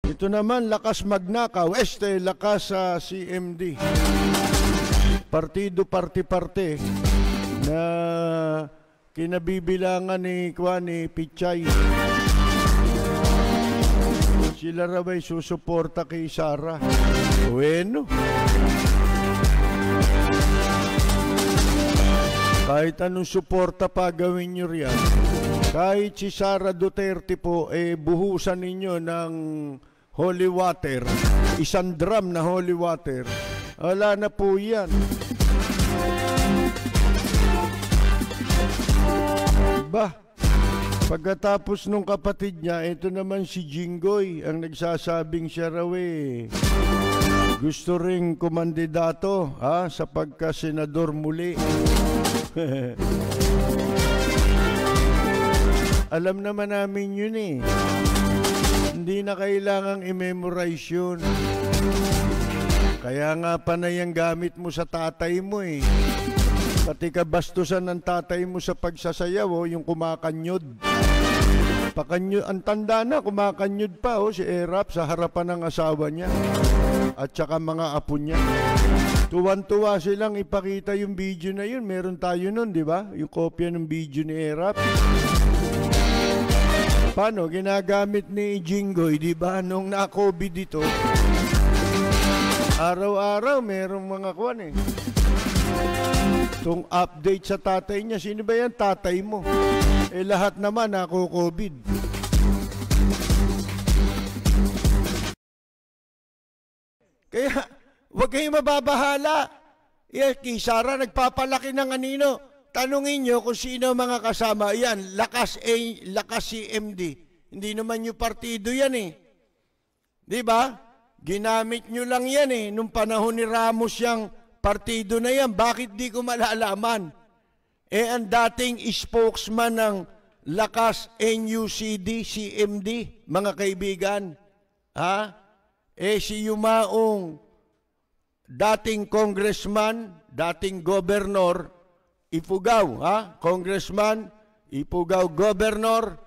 Ito naman, lakas magnakaw. Lakas sa CMD. Partido, parte-parte na kinabibilangan ni Pichay. Sila raw ay susuporta kay Sara. Bueno. Kahit anong suporta pa gawin nyo riyan. Kahit si Sara Duterte po, buhusan ninyo ng holy water, isang drum na holy water, wala na po yan. Ba, pagkatapos nung kapatid niya, ito naman si Jinggoy, ang nagsasabing siya raw gusto ring kumandidato sa pagka-senador muli. Alam naman namin yun Hindi na kailangang i-memorize yun. Kaya nga panay ang gamit mo sa tatay mo Pati kabastusan ng tatay mo sa pagsasayaw yung kumakanyod. Ang tanda na, kumakanyod pa si Erap sa harapan ng asawa niya. At saka mga apo niya. Tuwan-tuwa silang ipakita yung video na yun. Meron tayo nun, di ba? Yung kopya ng video ni Erap. Paano? Ginagamit ni Jinggoy, di ba? Nung na-COVID dito, araw-araw merong mga kuwan Itong update sa tatay niya. Sino ba yan? Tatay mo. Lahat naman ako-COVID. Kaya, huwag kayong mababahala. Kay Sara, nagpapalaki ng anino. Tanungin nyo kung sino mga kasama. Yan, lakas CMD. Hindi naman yung partido yan Di ba? Ginamit nyo lang yan Nung panahon ni Ramos yung partido na yan. Bakit di ko malalaman? Ang dating spokesman ng lakas NUCD, CMD, mga kaibigan. Si Yumaong dating congressman, dating governor, Ifugao, Congressman, Ifugao Governor,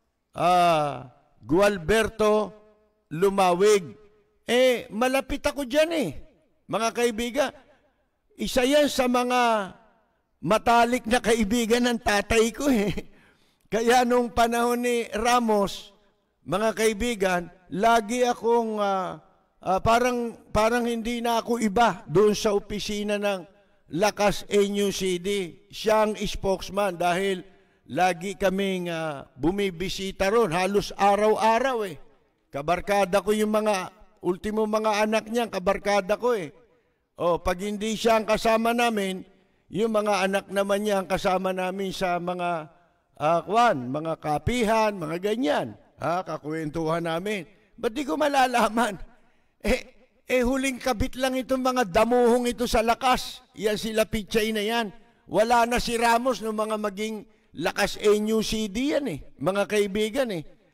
Gualberto Lumawig. Malapit ako dyan mga kaibigan. Isa yan sa mga matalik na kaibigan ng tatay ko Kaya nung panahon ni Ramos, mga kaibigan, lagi akong parang hindi na ako iba doon sa opisina ng lakas NUCD. Siya ang spokesman dahil lagi kaming bumibisita ron, halos araw-araw Kabarkada ko yung ultimo mga anak niya, kabarkada ko pag hindi siya ang kasama namin, yung mga anak naman niya ang kasama namin sa mga mga kapihan, mga ganyan. Kakwentuhan namin. Ba't di ko malalaman? Huling kabit lang itong mga damuhong ito sa lakas. Yan sila Pichay na yan. Wala na si Ramos nung mga maging lakas NUCD yan mga kaibigan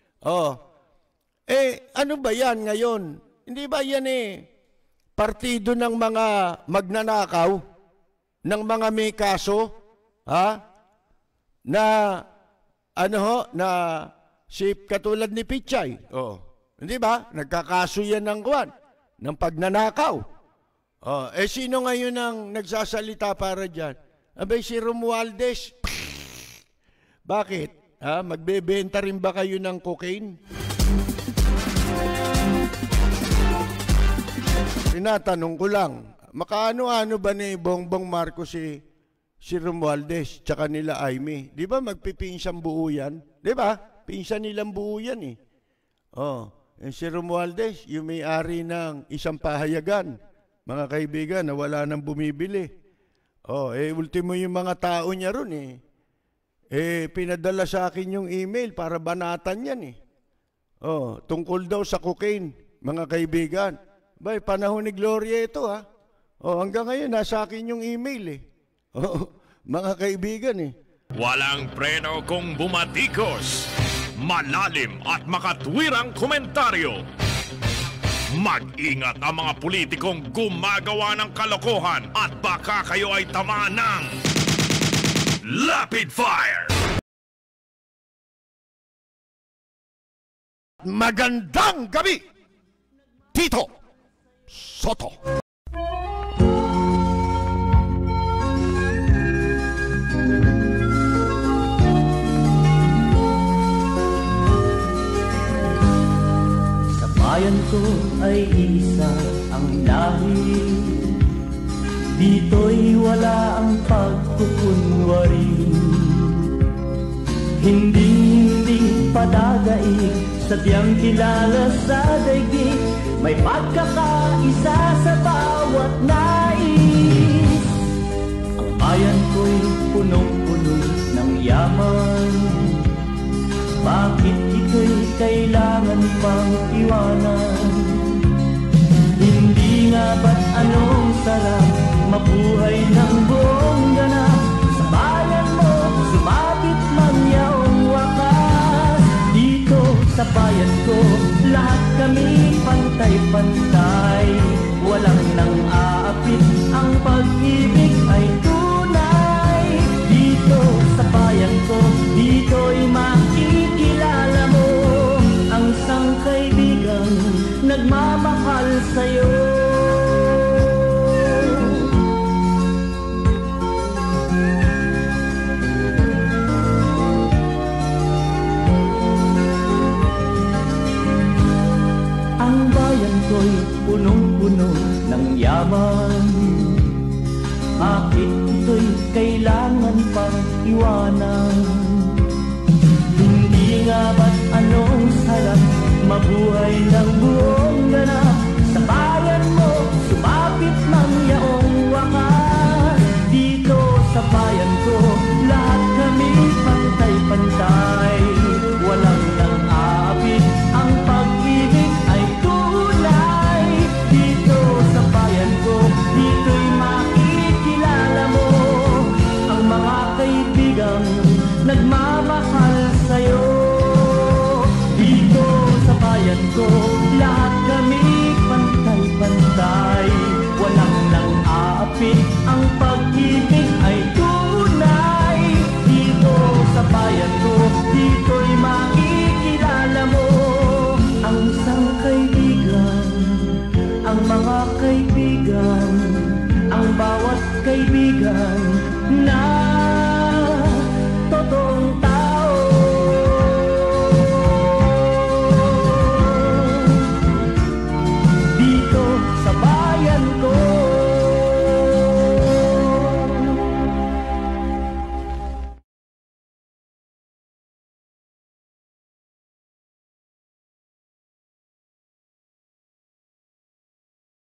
ano ba yan ngayon? Hindi ba yan partido ng mga magnanakaw? Ng mga may kaso? Na katulad ni Pichay. Hindi ba? Nagkakaso yan ng pagnanakaw. Sino ngayon ang nagsasalita para dyan? Abay, si Romualdez. Bakit? Magbebenta rin ba kayo ng cocaine? Tinatanong ko lang, makaano-ano ba ni Bongbong Marcos si Romualdez tsaka nila Aimee? Di ba magpipinsang buo yan? Di ba? Pinsan nilang buo yan si Romualdez, yung may-ari ng isang pahayagan, mga kaibigan, na wala nang bumibili. Ultimo yung mga tao niya ron pinadala sa akin yung email para banatan yan tungkol daw sa cocaine, mga kaibigan. Panahon ni Gloria ito hanggang ngayon nasa akin yung email mga kaibigan Walang preno kung bumatikos. Malalim at makatwirang komentaryo. Mag-ingat ang mga politikong gumagawa ng kalokohan at baka kayo ay tamaan ng Rapid Fire! Magandang gabi Tito Soto. Sa bayan ko ay isa ang lahi, dito'y wala ang pagkukunwari. Hindi padadaig, sadyang kilala sa daigdig, may pagkakaisa sa bawat nais. Ang bayan ko'y punong-puno ng yaman, bakit ito'y kailangan pang iwanan? Hindi nga ba't anong sarap mabuhay ng buong ganap? Sa bayan mo, sumapit man yaong wakas. Dito sa bayan ko, lahat kami pantay-pantay. Walang nang aapit, ang pag-ibig ay tunay. Dito sa bayan ko, dito'y makikilala mo ang isang kaibigang nagmamahal sa'yo. Ang bayan ko'y punong-puno ng yaman, bakit ito'y kailangan pang iwanan? Hindi nga ba't anong sarap mabuhay ng buhay?